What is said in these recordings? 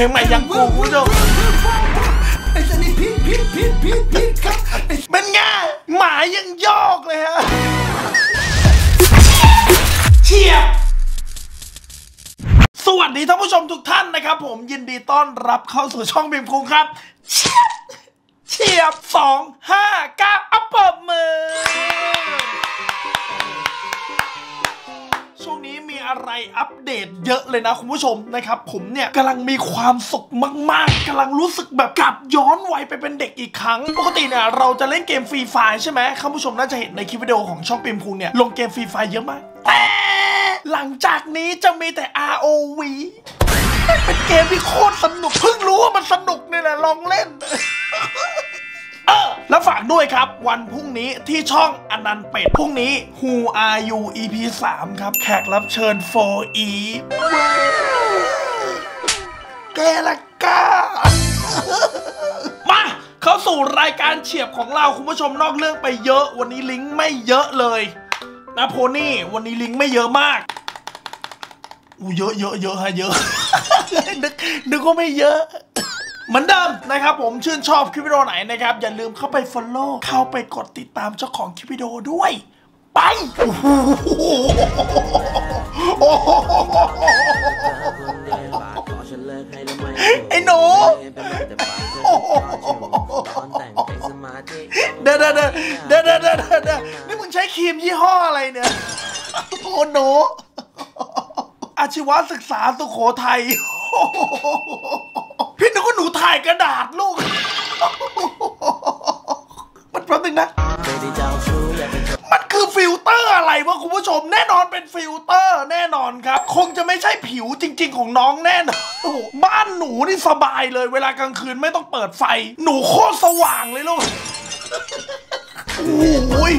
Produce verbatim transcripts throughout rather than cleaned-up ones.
ลงใหม่ยังกูคุณผู้ชมไอ้นี่พิษพิษพิษพิษพิษครับเป็นไงหมายังยอกเลยฮะเฉียบสวัสดีท่านผู้ชมทุกท่านนะครับผมยินดีต้อนรับเข้าสู่ช่องบีมคุงครับเฉียบเฉียบสองห้าเก้าอัปเปิดมือช่วงนี้มีอะไรอัปเดตเยอะเลยนะคุณผู้ชมนะครับผมเนี่ยกำลังมีความสุขมากๆกำลังรู้สึกแบบกลับย้อนวัยไปเป็นเด็กอีกครั้งปกติเนี่ยเราจะเล่นเกมฟรีไฟใช่ไหมคุณผู้ชมน่าจะเห็นในคลิปวิดีโอของช่องบีมคุงเนี่ยลงเกมฟรีไฟเยอะมากแต่หลังจากนี้จะมีแต่ อาร์ โอ วี เป็นเกมที่โคตรสนุกเพิ่งรู้ว่ามันสนุกเนี่ยแหละลองเล่นเออแล้วฝากด้วยครับวันพรุ่งนี้ที่ช่องอนันต์เป็ดพรุ่งนี้ Who Are You อี พี สามครับแขกรับเชิญโฟอีฟแกละก้ามาเข้าสู่รายการเฉียบของเราคุณผู้ชมนอกเรื่องไปเยอะวันนี้ลิงก์ไม่เยอะเลยนะโพนี่วันนี้ลิงก์ไม่เยอะมากอู้เยอะเยอะเยอะฮะเยอะนึกนึกว่าไม่เยอะเหมือนเดิมนะครับผมชื่นชอบคลิปวิดีโอไหนนะครับอย่าลืมเข้าไป follow เข้าไปกดติดตามเจ้าของคลิปวิดีโอด้วยไปไอ้หนูเด้อเด้อเด้อเด้อเด้อเด้อเด้อนี่มึงใช้ครีมยี่ห้ออะไรเนี่ยโอ้หนูอาชีวศึกษาสุโขทัยพี่นึกว่าหนูถ่ายกระดาษลูกมันแป๊บนึงนะมันคือฟิลเตอร์อะไรวะคุณผู้ชมแน่นอนเป็นฟิลเตอร์แน่นอนครับคงจะไม่ใช่ผิวจริงๆของน้องแน่นอนบ้านหนูนี่สบายเลยเวลากลางคืนไม่ต้องเปิดไฟหนูโคตรสว่างเลยลูกโอ้ย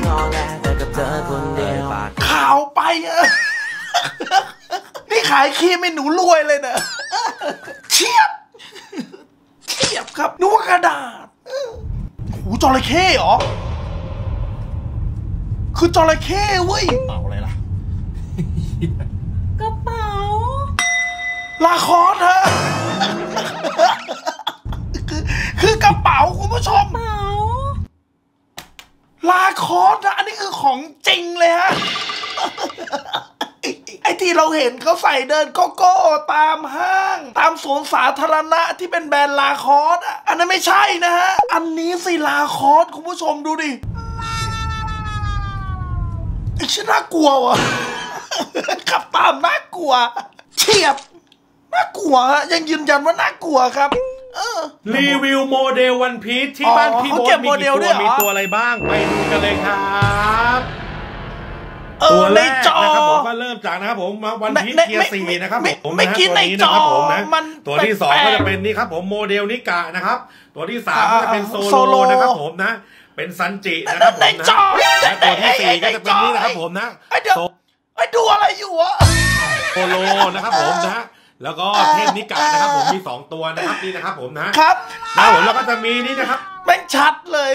ขาวไปอะนี่ขายครีมให้หนูรวยเลยนะเฉียบเฉียบครับนึกว่ากระดาษหูจระเข้เหรอคือจระเข้เว้ยเป๋าอะไรล่ะกระเป๋าลาคอสฮะคือคือกระเป๋าคุณผู้ชมเป๋าลาคอสนะอันนี้คือของจริงเลยฮะไอ้ที่เราเห็นเขาใส่เดินโกโก้ตามห้างตามสวนสาธารณะที่เป็นแบรนด์ลาคอสอ่ะอันนั้นไม่ใช่นะฮะอันนี้สิลาคอสคุณผู้ชมดูดิไอ้ชิ้นน่ากลัววะขับตามน่ากลัวเฉียบน่ากลัวฮะยังยืนยันว่าน่ากลัวครับรีวิวโมเดลวันพีชที่บ้านพี่โบ๊ทมีกี่ตัวมีตัวอะไรบ้างไปดูกันเลยครับตัวแรกนะครับผมก็เริ่มจากนะครับผมวันพีชเทียร์สี่นะครับผมนะตัวนี้นะครับผมนะตัวที่สองก็จะเป็นนี่ครับผมโมเดลนิกะนะครับตัวที่สามก็จะเป็นโซโลนะครับผมนะเป็นซันจินะครับผมนะและตัวที่สี่ก็จะเป็นนี่นะครับผมนะไอ้ดูอะไรอยู่วะโซโลนะครับผมนะแล้วก็เทพนิกะนะครับผมมีสองตัวนะครับนี่นะครับผมนะครับแล้วผมแล้วก็จะมีนี่นะครับแม่งชัดเลย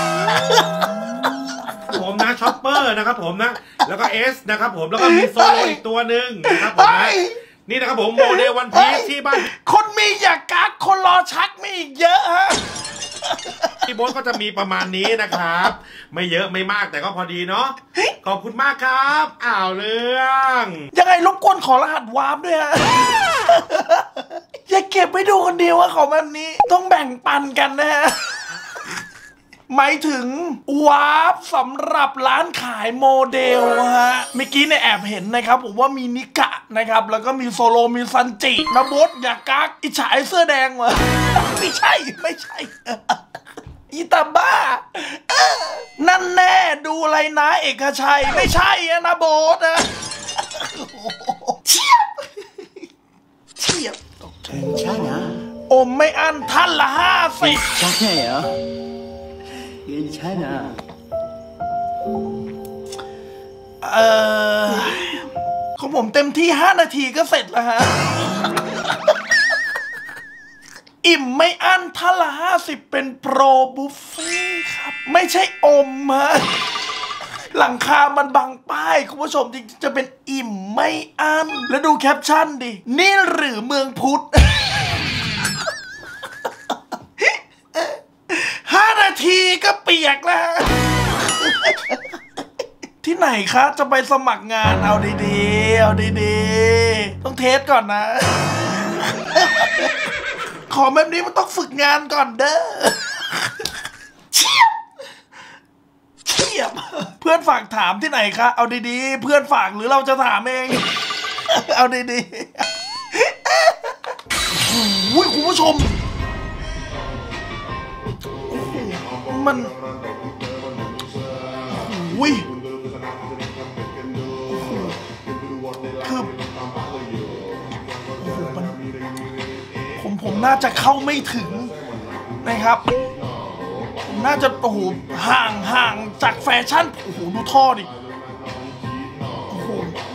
ผมนะช็อปเปอร์นะครับผมนะแล้วก็เอสนะครับผมแล้วก็มีโซโลอีกตัวหนึ่งนะครับผมนะนี่นะครับผมโมเดลวันพีชที่บ้านคนมีอยากกักคนรอชักมีอีกเยอะฮะพี่โบ๊ทก็จะมีประมาณนี้นะครับไม่เยอะไม่มากแต่ก็พอดีเนาะขอบคุณมากครับอ้าวเรื่องยังไงรบกวนขอรหัสวาร์ปด้วยฮะอย่าเก็บไว้ดูคนเดียวว่าของแบบนี้ต้องแบ่งปันกันนะฮะหมายถึงวาร์ปสำหรับร้านขายโมเดลฮะเมื่อกี้เนี่ยแอบเห็นนะครับผมว่ามีนิกะนะครับแล้วก็มีโซโลมีซันจินะโบ๊ทอย่ากักอิจฉาเสื้อแดงวะไม่ใช่ไม่ใช่อีตาบ้านั่นแน่ดูอะไรนะเอกชัยไม่ใช่นะโบ๊ทนะเฉียบเฉียบตกใจใช่นะอมไม่อั้นท่านละห้าสิบใช่เหรอใช่นะเออของผมเต็มที่ห้านาทีก็เสร็จแล้วฮะอิ่มไม่อั้นท่านละห้าสิบเป็นโปรบุฟเฟ่ครับไม่ใช่อมฮะหลังคามันบังป้ายคุณผู้ชมจริงจะเป็นอิ่มไม่อั้นแล้วดูแคปชั่นดินี่หรือเมืองพุทธก็เปียกแล้วที่ไหนคะจะไปสมัครงานเอาดีๆเอาดีๆต้องเทสก่อนนะขอแบบนี้มันต้องฝึกงานก่อนเด้อเชียบเชียบเพื่อนฝากถามที่ไหนคะเอาดีๆเพื่อนฝากหรือเราจะถามเองเอาดีๆโอ้ยคุณผู้ชมมันโอ้ยคือมันผมผมน่าจะเข้าไม่ถึงนะครับผมน่าจะโอ้โหห่างห่างจากแฟชั่นโอ้โหดูท่อดิโอ้โห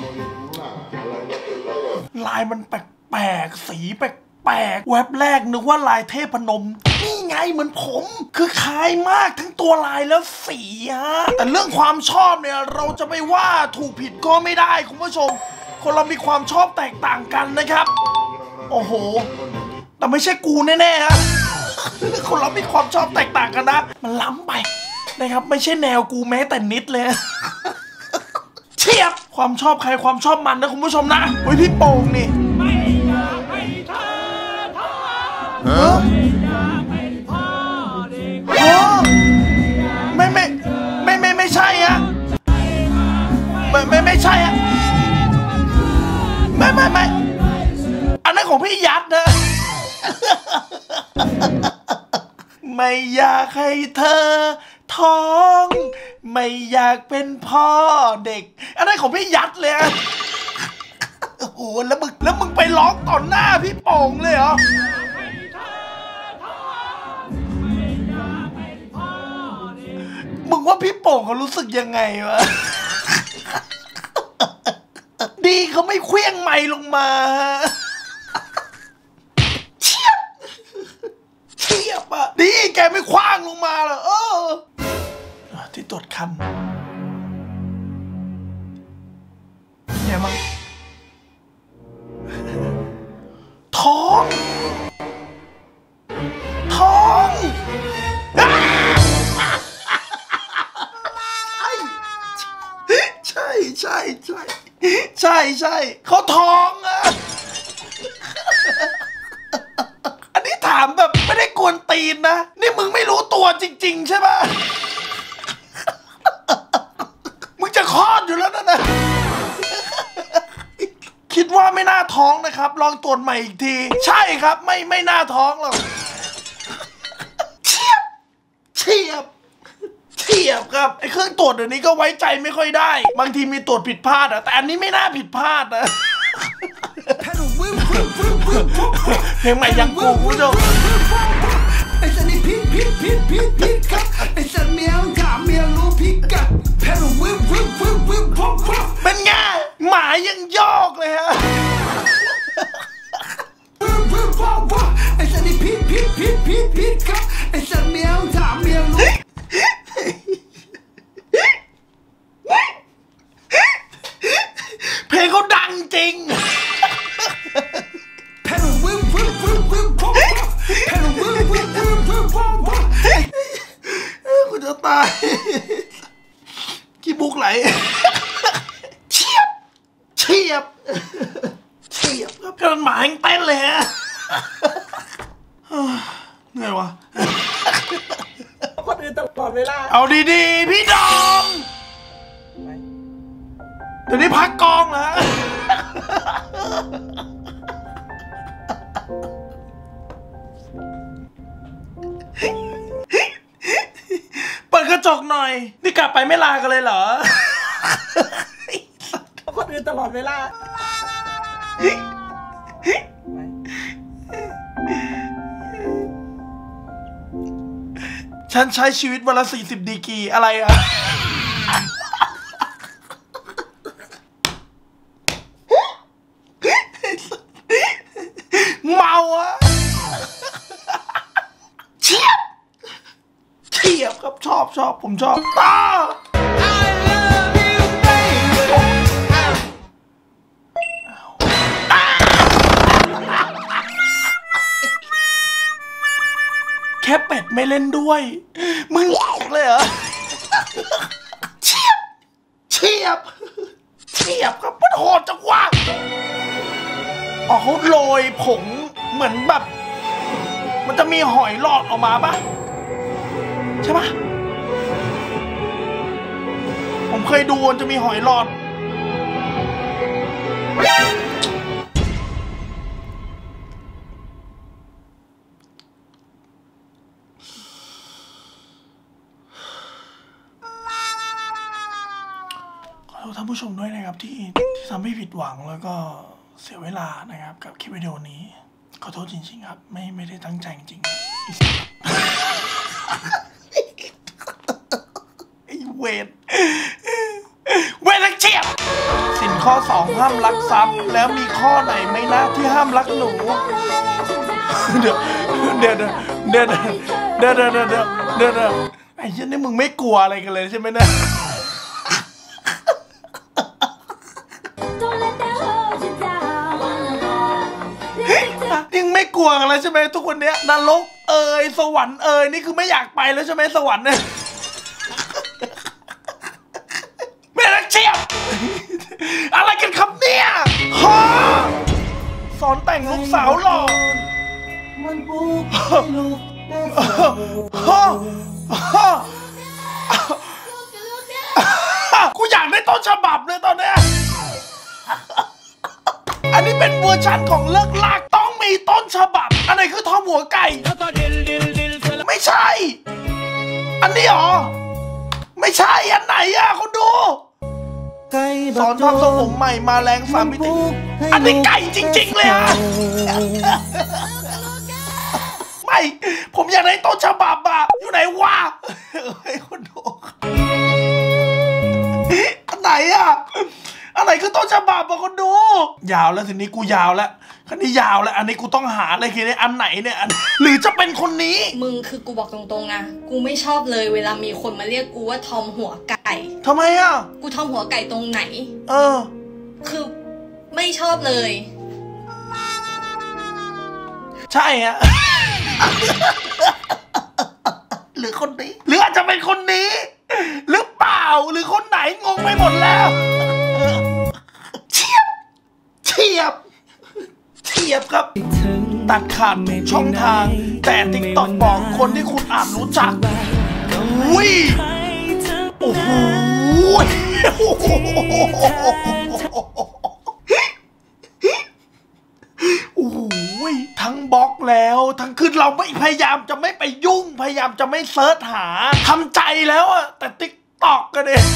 ลายมันแปลกๆสีแปลกๆแว็บแรกนึกว่าลายเทพนมนี่ไงเหมือนผมคือคล้ายมากทั้งตัวลายแล้วสีฮะแต่เรื่องความชอบเนี่ยเราจะไม่ว่าถูกผิดก็ไม่ได้คุณผู้ชมคนเรามีความชอบแตกต่างกันนะครับโอ้โหแต่ไม่ใช่กูแน่ๆฮะคนเรามีความชอบแตกต่างกันนะมันล้ำไปนะครับไม่ใช่แนวกูแม้แต่นิดเลยเชียบความชอบใครความชอบมันนะคุณผู้ชมนะเฮ้ยพี่โป่งนี่ไม่อยากให้เธอท้อไม่อยากเป็นพ่อเด็กไม่ไม่ไม่ไม่ไม่ใช่ฮะไม่ไม่ไม่ใช่ฮะไม่ไม่ไม่อันนั้นของพี่ยัดนะไม่อยากให้เธอท้องไม่อยากเป็นพ่อเด็กอันนั้นของพี่ยัดเลยโอ้โหแล้วมึงแล้วมึงไปร้องต่อหน้าพี่โป่งเลยเหรอมึงว่าพี่โป่งเขารู้สึกยังไงวะดีเขาไม่เคลี้ยงไมค์ลงมาเชียบเชียบอ่ะดีแกไม่คว้างลงมาเหรอเออที่ตรวจคันเนี่ยมั้งท้องท้องใช่ใช่ใช่ใช่ใช่เขาท้องอะอันนี้ถามแบบไม่ได้กวนตีนนะนี่มึงไม่รู้ตัวจริงๆใช่ปะมึงจะคลอดอยู่แล้วนะนะคิดว่าไม่น่าท้องนะครับลองตรวจใหม่อีกทีใช่ครับไม่ไม่น่าท้องหรอกเฉียบเฉียบเฉียบครับไอ้เครื่องตรวจเดี๋ยวนี้ก็ไว้ใจไม่ค่อยได้บางทีมีตรวจผิดพลาดอะแต่อันนี้ไม่น่าผิดพลาดนะเพลงใหม่ยังกูคุณผู้ชมไอ้สันนี่พิษพิษพิษพิษพิษครับไอ้สันเมียถามเมียรู้พิกัดแพร่วิบวิบวิบวิบพบพบเป็นไงหมายังยอกเลยฮะไอ้สันนี่พิษพิษพิษพิษพิษครับไอ้สันเมียถามเมียรู้เพลงเขาดังจริงแพร่วิบวิบวิบวิบพบแพร่วิบวิบวิบวิบพบกูจะตายขี้บุกไหลเฉียบเฉียบเฉียบครับเป็นหมาแห่งเต้นเลยฮะเหนื่อยวะคนอื่นตลอดเวลาเอาดีๆพี่ดอมเดี๋ยวนี้พักกองนะเปิดกระจกหน่อยนี่กลับไปไม่ลากันเลยเหรอคนอื่นตลอดเวลาฉันใช้ชีวิตวันละสี่สิบดีกรีอะไรอะเมาอะเฉียบเฉียบครับชอบชอบผมชอบตาแค่เป็ดไม่เล่นด้วยมึงเลยเหรอเฉียบเฉียบเฉียบครับมันโหดจังวะอ๋อเขาโรยผงเหมือนแบบมันจะมีหอยหลอดออกมาปะใช่ปะผมเคยดูมันจะมีหอยหลอดท่านผู้ชมด้วยนะครับที่ที่ทำให้ผิดหวังแล้วก็เสียเวลานะครับกับคลิปวิดีโอนี้ขอโทษจริงๆครับไม่ไม่ได้ตั้งใจจริงไอ้เวรเวรเฉียบสินข้อสองห้ามลักทรัพย์แล้วมีข้อไหนไหมนะที่ห้ามลักหนูเดี๋ยวเดี๋ยวเดี๋ยวเดี๋ยวเดี๋ยวเดี๋ยวเดี๋ยวเดี๋ยวเดี๋ยวไอ้เหี้ยนี่มึงไม่กลัวอะไรกันเลยใช่ไหมเนี่ยยังไม่กลัวกันแล้วใช่ไหมทุกคนเนี้ยนรกเอ่ยสวรรค์เอ่ยนี่คือไม่อยากไปแล้วใช่ไหมสวรรค์เนี่ยไม่รักเชียบอะไรกันครับเนี่ยฮะสอนแต่งลูกสาวหล่อมันบุกลูกฮะฮะกูอยากได้ต้นฉบับเลยตอนเนี้ยอันนี้เป็นเวอร์ชันของเลิกลากต้องมีต้นฉบับอันไหนคือทอมหัวไก่ไม่ใช่อันนี้หรอไม่ใช่อันไหนอะคุณดูสอนทำทรงผมใหม่มาแรงสามมิติอันนี้ไก่จริงๆเลยอะไม่ผมอยากได้ต้นฉบับอะอยู่ไหนวะให้คุณดูอันไหนอะอันไหนคือต้นฉบับอะคนดูยาวแล้วทีนี้กูยาวแล้วคันนี้ยาวแล้วอันนี้กูต้องหาเลยคือในอันไหนเนี่ยหรือจะเป็นคนนี้มึงคือกูบอกตรงๆนะกูไม่ชอบเลยเวลามีคนมาเรียกกูว่าทอมหัวไก่ทำไมอะกูทอมหัวไก่ตรงไหนเออคือไม่ชอบเลยใช่ฮะหรือคนนี้หรืออาจจะเป็นคนนี้หรือเปล่าหรือคนไหนงงไปหมดแล้วเฉียบเฉียบเฉียบครับตัดขาดช่องทางแต่ติ๊กต็อกบอกคนที่คุณอ่านรู้จักอุ้ยโอ้โหโอ้โหทั้งบล็อกแล้วทั้งคือเราไม่พยายามจะไม่ไปยุ่งพยายามจะไม่เซิร์ชหาทำใจแล้วอะแต่ติ๊กต็อกกันเอง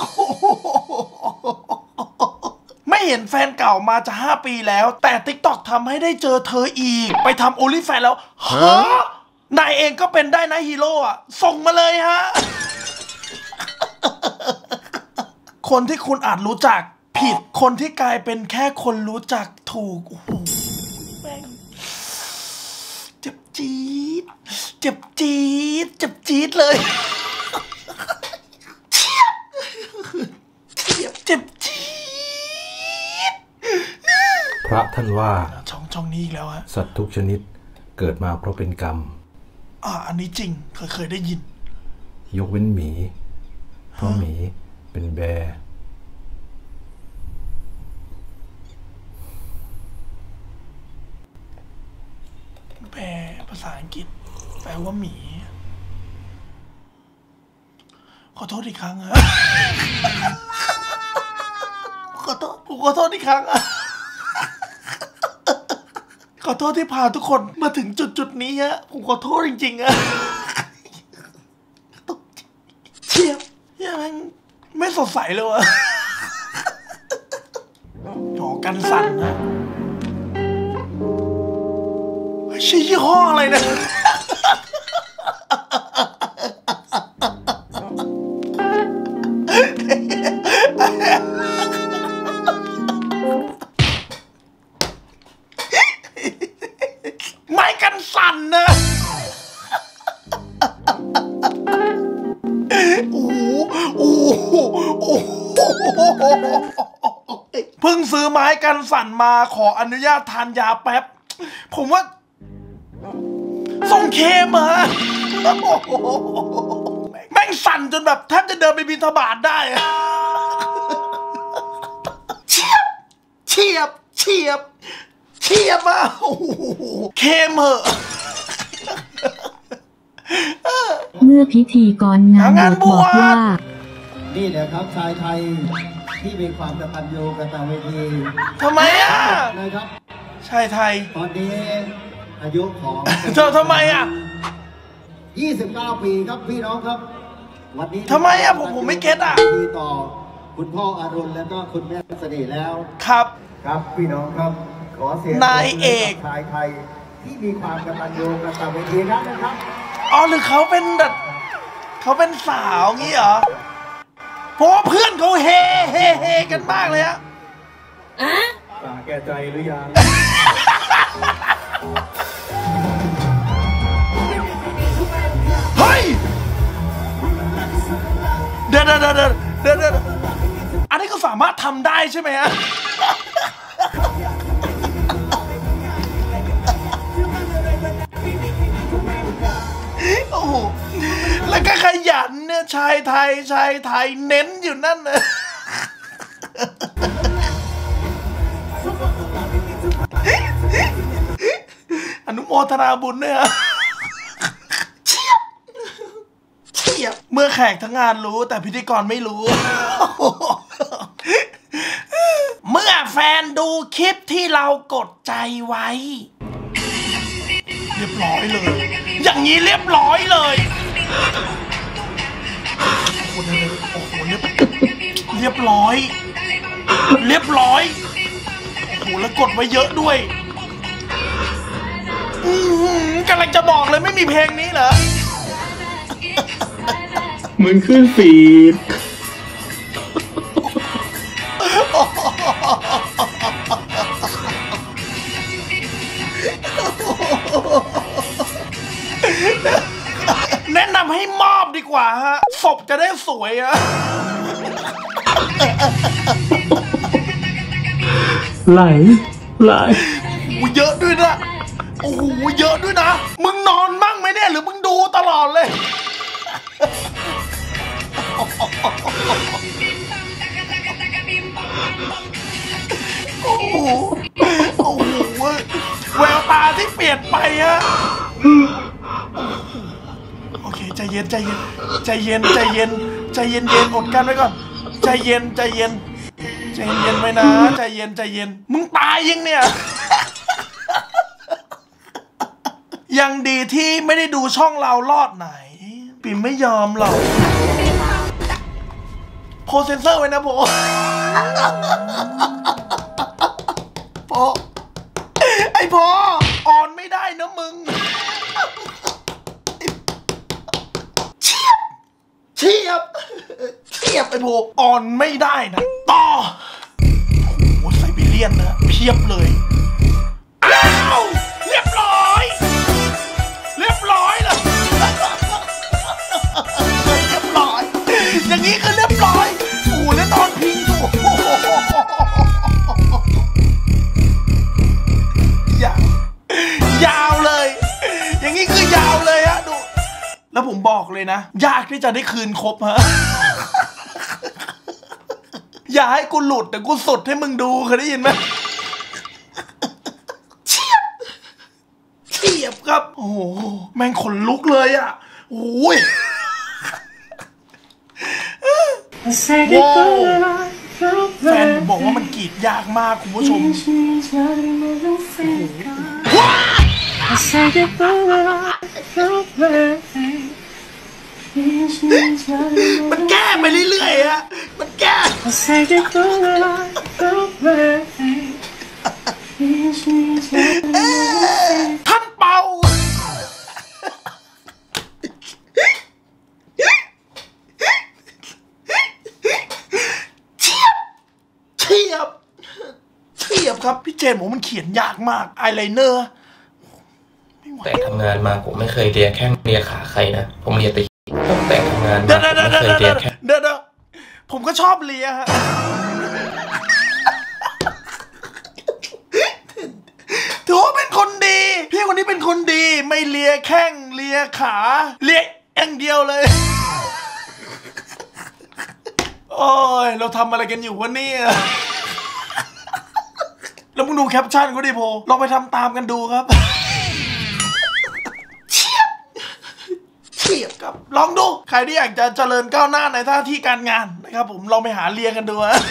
ไม่เห็นแฟนเก่ามาจะห้าปีแล้วแต่ติ๊กต็อกทำให้ได้เจอเธออีกไปทำโอลิแฟนแล้วฮะนายเองก็เป็นได้นะฮีโร่อะส่งมาเลยฮะคนที่คุณอาจรู้จักผิดคนที่กลายเป็นแค่คนรู้จักถูกโอ้โหแม่งเจ็บจี๊ดเจ็บจี๊ดเจ็บจี๊ดเลยเจ็บจี๊ดพระท่านว่าช่องช่องนี้อีกแล้วฮะสัตว์ทุกชนิดเกิดมาเพราะเป็นกรรมอ่าอันนี้จริงเคยเคยได้ยินยกเว้นหมีเพราะหมีเป็นแบร์แปลภาษาอังกฤษแปลว่าหมีขอโทษอีกครั้งฮะขอโทษผมขอโทษอีกครั้งอะขอโทษที่พาทุกคนมาถึงจุดจุดนี้ฮะผมขอโทษจริงๆอะเชียบยังไม่สดใสเลยวะหอกันสั่นนะชื่อยี่ห้ออะไรนะไม่กันสั่นนะโอ้โหโอ้โหโอ้โหเพิ่งซื้อไม้กันสั่นมาขออนุญาตทานยาแป๊บผมว่าส่งเคมเหรอแม่งสั่นจนแบบแทบจะเดินไปบิณฑบาตได้เฉียบเฉียบเฉียบเฉียบอ่ะเคมเหอะเมื่อพิธีกรงานบวชบอกว่านี่แหละครับชายไทยที่มีความกตัญญูกตเวทีทำไมอ่ะนะครับชายไทยตอนนี้อายุของเธอทำไมอ่ะยี่สิบเก้าปีครับพี่น้องครับวันนี้ทำไมอ่ะผมผมไม่เก็ตอ่ะมีต่อคุณพ่ออรุณแล้วก็คุณแม่เสน่ห์แล้วครับครับพี่น้องครับขอเสียงนายเอกชายไทยที่มีความกตัญญูกตเวทีนะครับอ๋อหรือเขาเป็นแบบเขาเป็นสาวงี้เหรอเพราะว่าเพื่อนเขาเฮเฮเฮกันมากเลยอะตาแก่ใจหรือยังเฮ้ยเดี๋ยวเดี๋ยวเดี๋ยวเดี๋ยวเดี๋ยวอันนี้ก็สามารถทำได้ใช่ไหมฮะโอ้โหแล้วก็ขยันเนี่ยชายไทยชายไทยเน้นอยู่นั่นเลยอนุโมทนาบุญเนี่ยเฉียบเฉียบเมื่อแขกทั้งงานรู้แต่พิธีกรไม่รู้เมื่อแฟนดูคลิปที่เรากดใจไว้เรียบร้อยเลยอย่างนี้เรียบร้อยเลยโอ้โหโอ้โหเรียบเรียบร้อยเรียบร้อยโอ้โหแล้วกดไว้เยอะด้วยอือกำลังจะบอกเลยไม่มีเพลงนี้เหรอเหมือนขึ้นฟีดแนะนำให้มอบดีกว่าฮะศพจะได้สวยอะไหลไหลเยอะด้วยนะโอ้โหเยอะด้วยนะมึงนอนมั่งไหมเนี่ยหรือมึงดูตลอดเลยโอ้โหโอ้โหแววตาที่เปลี่ยนไปฮะโอเคใจเย็นใจเย็นใจเย็นใจเย็นใจเย็นเย็นอดกันไว้ก่อนใจเย็นใจเย็นใจเย็นไว้นะใจเย็นใจเย็นมึงตายยังเนี่ยยังดีที่ไม่ได้ดูช่องเรารอดไหนปิ่มไม่ยอมหรอกโพเซนเซอร์ไว้นะโพโพไอโพอ่อนไม่ได้นะมึงเฉียบเฉียบเฉียบไอโพอ่อนไม่ได้นะต่อโอ้โหไซบีเรียนนะเพียบเลยอ้าวเรียบร้อยเรียบร้อยเลยเรียบร้อยอย่างนี้ก็เรียบร้อยโอ้โหแล้วนอนพิงถูกยาวยาวเลยอย่างนี้คือยาวเลยฮะดูแล้วผมบอกเลยนะยากที่จะได้คืนครบฮะอย่าให้กูหลุดแต่กูสุดให้มึงดูเคยได้ยินไหมเฉียบเฉียบครับโอ้โหแม่งขนลุกเลยอ่ะโอ้ยแฟนผมบอกว่ามันกรีดยากมากคุณผู้ชมว้ามันแก้ไปเรื่อยๆฮะมันแก้ท่านเป่าเฉียบเฉียบเฉียบครับพี่เจนบอกมันเขียนยากมากอายไลเนอร์แต่ทำงานมาผมไม่เคยเลียแข้งเลียขาใครนะผมเลียแต่ตั้งแต่ทำงานมาผมไม่เคยเลียแข้งเดี๋ยวๆผมก็ชอบเลียฮะถือว่าเป็นคนดีพี่คนนี้เป็นคนดีไม่เลียแข้งเลียขาเลียอย่างเดียวเลย โอ้ยเราทำอะไรกันอยู่วะเนี่ยแล้วมึงดูแคปชั่นก็ดิโพลองไปทำตามกันดูครับเฉียบเฉียบครับลองดูใครที่อยากจะเจริญก้าวหน้าในหน้าที่การงานนะครับผมลองไปหาเลียกันดูนะ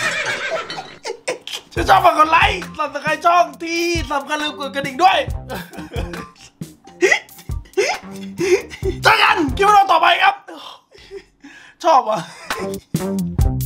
ถ้าชอบฝากกดไลค์สับสไครต์ช่องที่สำคัญลืมกดกระดิ่งด้วยเจอกันคลิปวิดีโอต่อไปครับชอบอ่ะ